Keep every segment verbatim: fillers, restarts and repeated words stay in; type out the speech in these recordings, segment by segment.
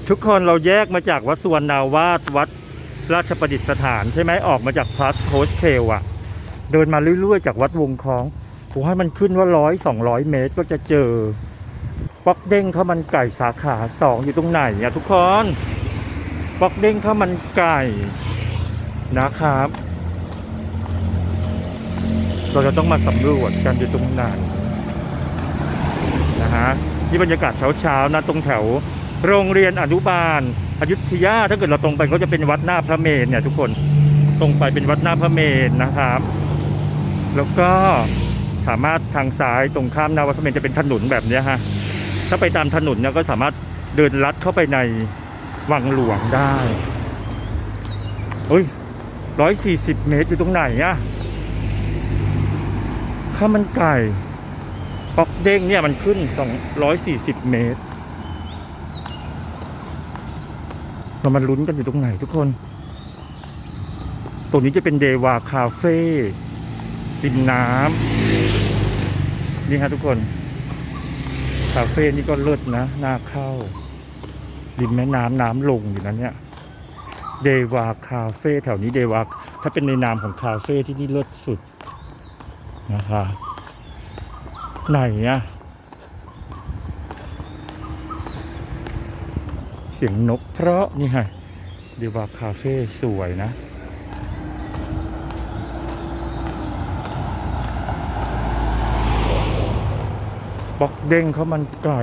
ทุกคนเราแยกมาจากวัดสุวรรณาวาสวัดราชประดิษฐานใช่ไหมออกมาจากพลัสโฮสเทลอะเดินมาเรื่อยๆจากวัดวงคล้องผมให้มันขึ้นว่าร้อยสองร้อยเมตรก็จะเจอป๊อกเด้งข้าวมันไก่สาขาสองอยู่ตรงไหนอะทุกคนป๊อกเด้งข้าวมันไก่นะครับเราจะต้องมาสำรวจกันอยู่ตรงไหนนะฮะนี่บรรยากาศเช้าๆนะตรงแถวโรงเรียนอนุบาลอยุธยาถ้าเกิดเราตรงไปก็จะเป็นวัดหน้าพระเมรุเนี่ยทุกคนตรงไปเป็นวัดหน้าพระเมรุนะครับแล้วก็สามารถทางซ้ายตรงข้ามหน้าวัดพระเมรุจะเป็นถนนแบบนี้ฮะถ้าไปตามถนนเนี่ยก็สามารถเดินลัดเข้าไปในวังหลวงได้เฮ้ยร้อยสี่สิบเมตรอยู่ตรงไหนอะข้าวมันไก่ป๊อกเด้งเนี่ยมันขึ้นสองร้อยสี่สิบเมตรเรามาลุ้นกันอยู่ตรงไหนทุกคนตรงนี้จะเป็นเดวาคาเฟ่ริมน้ำนี่ฮะทุกคนคาเฟ่นี่ก็เลิศนะน่าเข้าริมแม่น้ำน้ำลงอยู่นั้นเนี่ยเดวาคาเฟ่แถวนี้เดวาถ้าเป็นในนามของคาเฟ่ที่นี่เลิศสุดนะคะไหนอะเสียงนกเพราะนี่ไงเดวาคาเฟ่สวยนะป๊อกเด้งเขามันไก่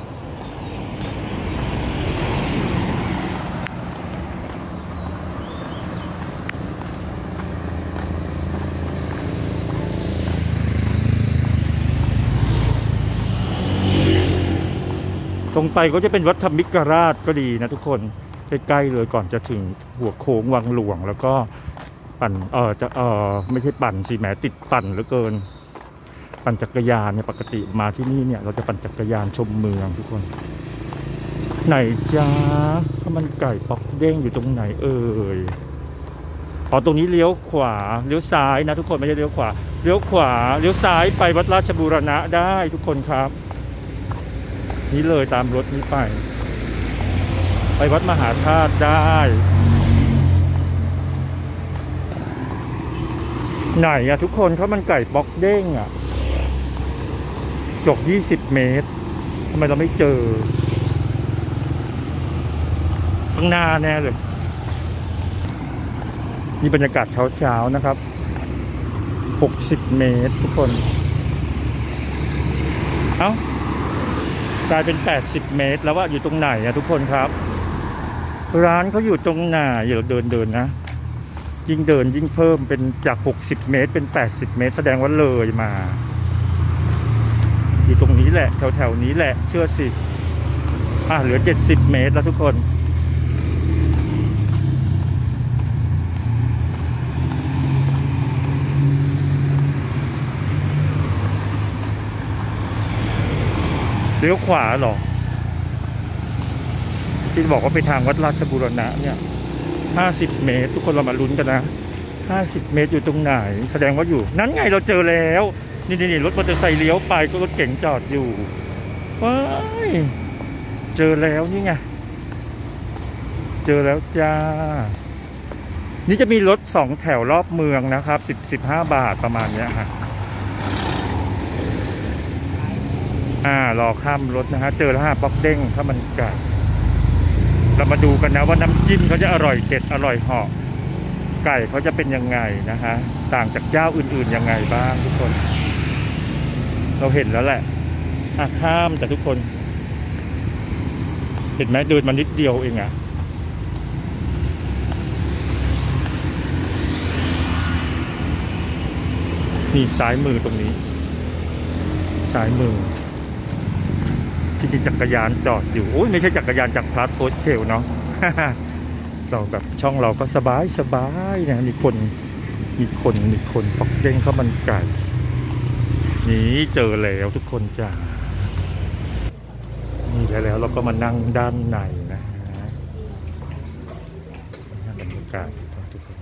ตรงไปก็จะเป็นวัดธรรมิกราชก็ดีนะทุกคนใกล้ๆเลยก่อนจะถึงหัวโค้งวังหลวงแล้วก็ปั่นเออจะเออไม่ใช่ปั่นสิแหมติดปั่นเหลือเกินปั่นจักรยานเนี่ยปกติมาที่นี่เนี่ยเราจะปั่นจักรยานชมเมืองทุกคนไหนจ้าข้าวมันไก่ป๊อกเด้งอยู่ตรงไหนเอ่ยอ๋อตรงนี้เลี้ยวขวาเลี้ยวซ้ายนะทุกคนไม่ใช่เลี้ยวขวาเลี้ยวขวาเลี้ยวซ้ายไปวัดราชบูรณะได้ทุกคนครับนี่เลยตามรถนี้ไปไปวัดมหาธาตุได้ไหนอะทุกคนข้าวมันไก่ป๊อกเด้งอะจกยี่สิบเมตรทำไมเราไม่เจอข้างหน้าแน่เลยนี่บรรยากาศเช้าๆนะครับหกสิบเมตรทุกคนเอ้ากลายเป็นแปดสิบเมตรแล้วว่าอยู่ตรงไหนอะทุกคนครับร้านเขาอยู่ตรงไหนอย่าเราเดินเดินนะยิ่งเดินยิ่งเพิ่มเป็นจากหกสิบเมตรเป็นแปดสิบเมตรแสดงว่าเลยมาอยู่ตรงนี้แหละแถวๆนี้แหละเชื่อสิอ่ะเหลือเจ็ดสิบเมตรแล้วทุกคนเลี้ยวขวาหรอที่บอกว่าไปทางวัดราชบูรณะเนี่ยห้าสิบเมตรทุกคนเรามาลุ้นกันนะห้าสิบเมตรอยู่ตรงไหนแสดงว่าอยู่นั้นไงเราเจอแล้วนี่นี่รถมอเตอร์ไซค์เลี้ยวไปก็รถเก๋งจอดอยู่ว้ายเจอแล้วนี่ไงเจอแล้วจ้านี่จะมีรถสองแถวรอบเมืองนะครับสิบสิบห้าบาทประมาณนี้ฮะอ่ารอข้ามรถนะฮะเจอแล้วฮะป๊อกเด้งข้าวมันไก่เรามาดูกันนะว่าน้ำจิ้มเขาจะอร่อยเด็ดอร่อยเหาะไก่เขาจะเป็นยังไงนะฮะต่างจากเจ้าอื่นๆยังไงบ้างทุกคนเราเห็นแล้วแหละอ่ะข้ามแต่ทุกคนเห็นไหมเดินมานิดเดียวเองอ่ะนี่ซ้ายมือตรงนี้ซ้ายมือที่มีจักรยานจอดอยู่โอ้ยไม่ใช่จักรยานจากพลัสโฮสเทลเนาะ เราแบบช่องเราก็สบายสบายนะมีคนมีคนมีคนป๊อกเด้งข้าวมันไก่นี่เจอแล้วทุกคนจ้านี่แล้วเราก็มานั่งด้านในนะฮะบรรยากาศทุกคน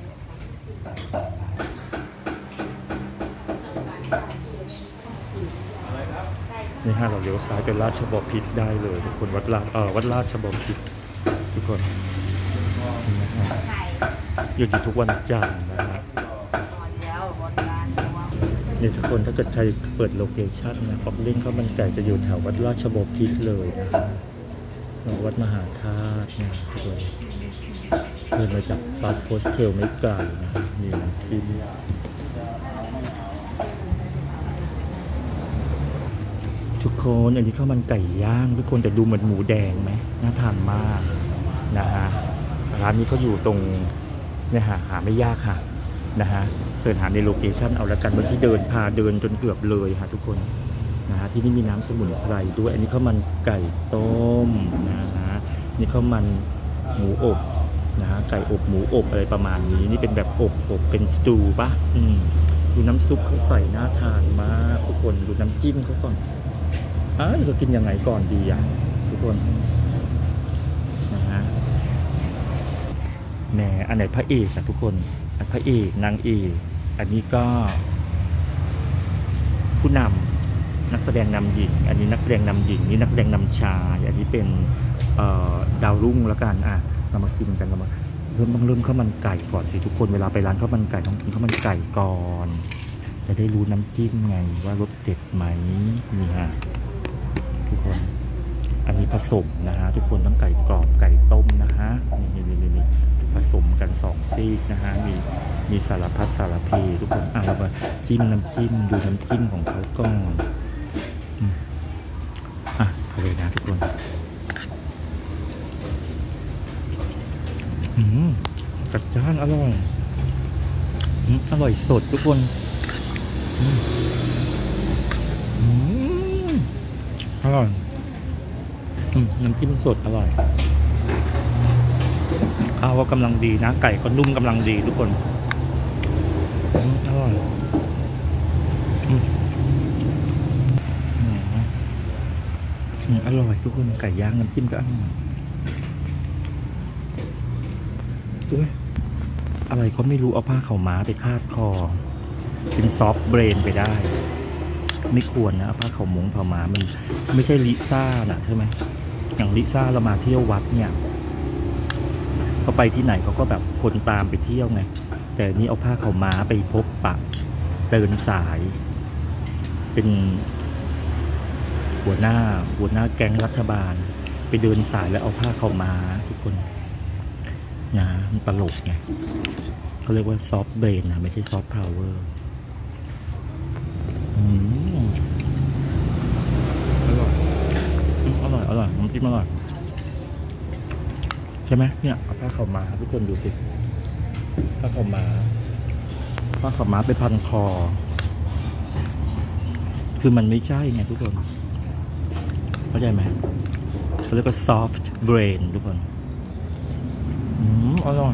นี่ฮะเราเลี้ยวซ้ายเป็นราชบพิตรได้เลยทุกคนวัดราเออวัดราชบพิตรทุกคนหยุดอยู่ทุกวันจันทร์นะฮะเนี่ยทุกคนถ้าเกิดใครเปิดโลเคชั่นนะฟอกเด้งข้าวมันไก่จะอยู่แถววัดราชบพิตรเลยนะฮะวัดมหาธาตุนะทุกคนเดินมาจากบาร์โฮสเทลไม่ไกลนะนี่ที่ทุกคนอันนี้ข้าวมันไก่ย่างทุกคนแต่ดูเหมือนหมูแดงไหมน่าทานมากนะฮะร้านนี้เขาอยู่ตรงเนี่ยหาหาไม่ยากค่ะนะฮะเสิร์ชหาในโลเคชั่นเอาละกันเมื่อกี้เดินพาเดินจนเกือบเลยค่ะทุกคนนะฮะที่นี่มีน้ำสมุนไพรด้วยอันนี้ข้าวมันไก่ต้มนะฮะนี่ข้าวมันหมูอบนะฮะไก่อบหมูอบอะไรประมาณนี้นี่เป็นแบบอบอบเป็นสตูปะอืมดูน้ำซุปเขาใส่น่าทานมากทุกคนดูน้ำจิ้มเขาก่อนอ่ะจะกินยังไงก่อนดีอ่ะทุกคนนะฮะแหมอันไหนพระเอกอะทุกคนอันพระเอกนางเอกอันนี้ก็ผู้นำนักแสดงนำหญิงอันนี้นักแสดงนำหญิงนี่นักแสดงนำชายอันนี้เป็นดาวรุ่งแล้วกันอ่ะเรามากินกันเรามาเริ่มต้องเริ่มข้าวมันไก่ก่อนสิทุกคนเวลาไปร้านข้าวมันไก่ต้องกินข้าวมันไก่ก่อนจะได้รู้น้ำจิ้มไงว่ารสเด็ดไหมนี่ฮะทุกคนอันนี้ผสมนะฮะทุกคนทั้งไก่กรอบไก่ต้มนะฮะนี่นี่นี่ผสมกันสองซีกนะฮะมีมีสารพัดสารเพทุกคนอ่ะเรามาจิ้มน้ำจิ้มดูน้ำจิ้มของเขาก่อนอ่ะเอาเลยนะทุกคนอืมจัดจ้านอร่อยอืมอร่อยสดทุกคนอืมอืมอร่อยอืมน้ำจิ้มสดอร่อยข้าวก็กำลังดีนะไก่ก็นุ่มกำลังดีทุกคนอืมอร่อยอืมอืมอร่อยทุกคนไก่ย่างน้ำจิ้มก็อร่อยอุ้ยอะไรเขาไม่รู้เอาผ้าขาวม้าไปคาดคอเป็นซอฟต์เบรนไปได้ไม่ควรนะเอาผ้าขาวม้งขาวม้ามันไม่ใช่ลิซ่านะใช่ไหมอย่างลิซ่าเรามาเที่ยววัดเนี่ยเขาไปที่ไหนเขาก็แบบคนตามไปเที่ยวไงแต่นี่เอาผ้าขาวม้าไปพบปะเดินสายเป็นหัวหน้าหัวหน้าแก๊งรัฐบาลไปเดินสายแล้วเอาผ้าขาวม้าทุกคนนะมันตลกไงเขาเรียกว่าซอฟต์เบรนนะไม่ใช่ซอฟต์พาวเวอร์อร่อยอร่อยอร่อยน้ำจิ้มอร่อยใช่ไหมเนี่ยเอาผ้าขาวม้าทุกคนดูสิผ้าขาวม้าผ้าขาวม้าไปพันคอคือมันไม่ใช่ไงทุกคนเข้าใจไหมเขาเรียกว่าซอฟต์เบรนทุกคนอืมอร่อย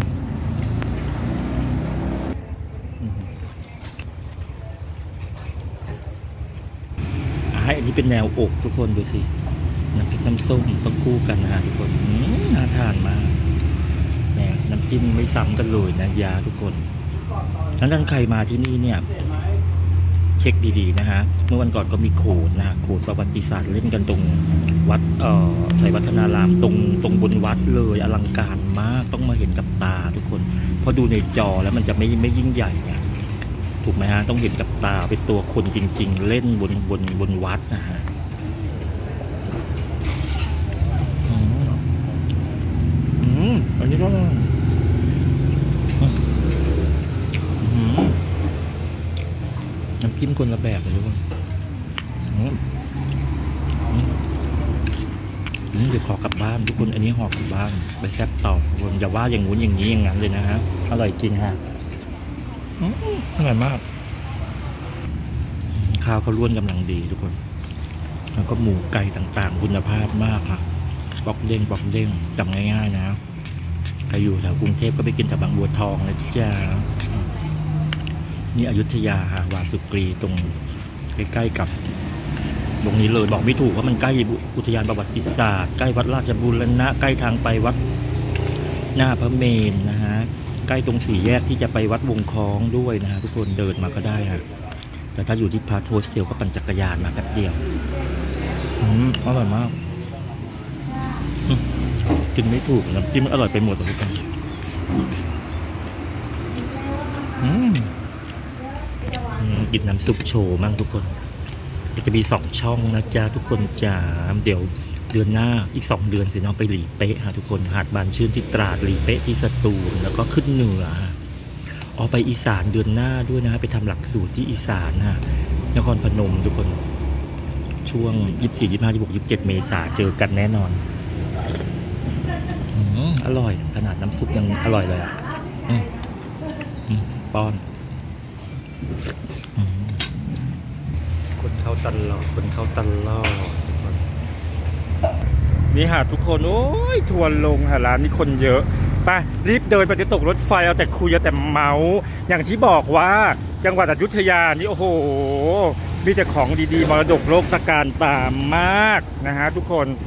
ให้อันนี้เป็นแนวอกทุกคนดูสิน้ำพริกน้ำส้มต้องคู่กันนะฮะทุกคนน่าทานมากเนี่ยน้ำจิ้มไม่ซ้ำกันเลยนะยาทุกคนนั้นท่านใครมาที่นี่เนี่ยเช็คดีๆนะฮะเมื่อวันก่อนก็มีโขนนะโขนประวัติศาสตร์เล่นกันตรงวัดเอ่อชัยวัฒนารามตรงตรงบนวัดเลยอลังการมากต้องมาเห็นกับตาทุกคนเพราะดูในจอแล้วมันจะไม่ไม่ยิ่งใหญ่ไงถูกไหมฮะต้องเห็นกับตาเป็นตัวคนจริงๆเล่นบนบนบนวัดนะฮะอืมอันนี้ก็น้ำจิ้มคนละแบบเลยทุกคนเดี๋ยวขอกลับบ้านทุกคนอันนี้ห่อกลับบ้านไปแซ่บต่อทุกคนอย่าว่าอย่างงู้นอย่างนี้อย่างนั้นเลยนะฮะอร่อยจริงฮะอร่อยมากข้าวเขาล้วนกำลังดีทุกคนแล้วก็หมูไก่ต่างๆคุณภาพมากค่ะปอกเด้งปอกเด้งจำง่ายๆนะใครอยู่แถวกรุงเทพก็ไปกินแถวบางบัวทองนะจ๊ะนี่อยุธยาค่ะวาสุกรีตรงใกล้ๆกับตรงนี้เลยบอกไม่ถูกว่ามันใกล้อุทยานประวัติศาสตร์ใกล้วัดราชบูรณะใกล้ทางไปวัดหน้าพระเมรุนะฮะใกล้ตรงสี่แยกที่จะไปวัดวงคล้องด้วยนะฮะทุกคนเดินมาก็ได้ฮะแต่ถ้าอยู่ที่พาโฮสเทลก็ปั่นจักรยานมาแป๊บเดียวอืมอร่อยมากกินไม่ถูกน้ำจิ้มอร่อยไปหมดเลยทุกคนอืมกินน้ำซุปโชว์มั่งทุกคนจะมีสองช่องนะจ๊ะทุกคนจ๋าเดี๋ยวเดือนหน้าอีกสองเดือนสิน้องไปหลีเป๊ะฮะทุกคนหาดบานชื่นที่ตราดหลีเป๊ะที่สตูลแล้วก็ขึ้นเหนือออกไปอีสานเดือนหน้าด้วยนะไปทำหลักสูตรที่อีสานฮะนครพนมทุกคนช่วงยี่สิบสี่ยี่สิบห้ายี่สิบหกยี่สิบเจ็ดเมษาเจอกันแน่นอนอืมอร่อยขนาดน้ำซุปยังอร่อยเลยอ่ะอืมอืมป้อนคนเข้าตลอดคนเข้าตลอดนี่หาทุกคนโอ้ยทัวร์ลงหาร้านนี่คนเยอะไปรีบเดินไปจะตกรถไฟเอาแต่คุยเอาแต่เมาส์อย่างที่บอกว่าจังหวัดอยุธยานี่โอ้โหมีแต่ของดีๆมรดกโลกตะการตามมากนะฮะทุกคน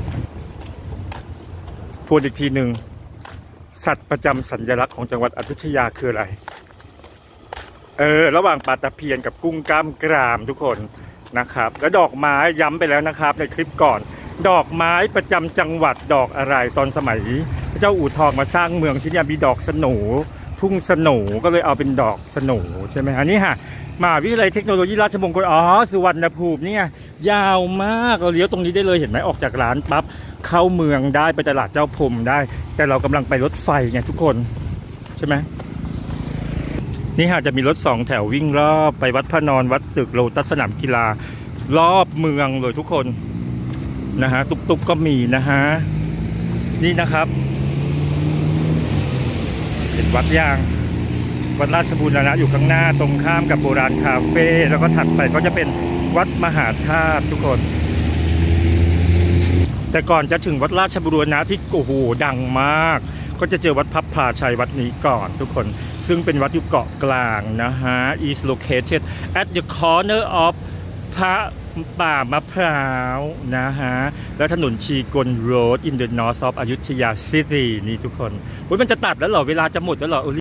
ทวนอีกทีหนึ่งสัตว์ประจำสัญลักษณ์ของจังหวัดอยุธยาคืออะไรเออระหว่างปลาตะเพียนกับกุ้งกล้ามกรามทุกคนนะครับแล้วดอกไม้ย้ำไปแล้วนะครับในคลิปก่อนดอกไม้ประจำจังหวัดดอกอะไรตอนสมัยพระเจ้าอู่ทองมาสร้างเมืองที่นี่มีดอกสโหนทุ่งสโหนก็เลยเอาเป็นดอกสโหนใช่ไหมฮะนี่ฮะมหาวิทยาลัยเทคโนโลยีราชมงคลอ๋อสุวรรณภูมินี่ไงยาวมากเราเลี้ยวตรงนี้ได้เลยเห็นไหมออกจากร้านปั๊บเข้าเมืองได้ไปตลาดเจ้าพรมได้แต่เรากำลังไปรถไฟไงทุกคนใช่ไหมนี่ฮะจะมีรถสองแถววิ่งรอบไปวัดพระนอนวัดตึกโลตัสสนามกีฬารอบเมืองเลยทุกคนนะฮะตุกตุกก็มีนะฮะนี่นะครับเป็นวัดยางวัดราชบูรณะอยู่ข้างหน้าตรงข้ามกับโบราณคาเฟ่แล้วก็ถัดไปก็จะเป็นวัดมหาธาตุทุกคนแต่ก่อนจะถึงวัดราชบูรณะที่โอ้โหดังมากก็จะเจอวัดพับพาชัยวัดนี้ก่อนทุกคนซึ่งเป็นวัดอยู่เกาะกลางนะฮะ is located at the corner of พระป่ามะพร้าวนะฮะแล้วถนนชีกล road in the north of อยุธยา city นี่ทุกคนมันจะตัดแล้วเหรอเวลาจะหมดแล้วเหรอ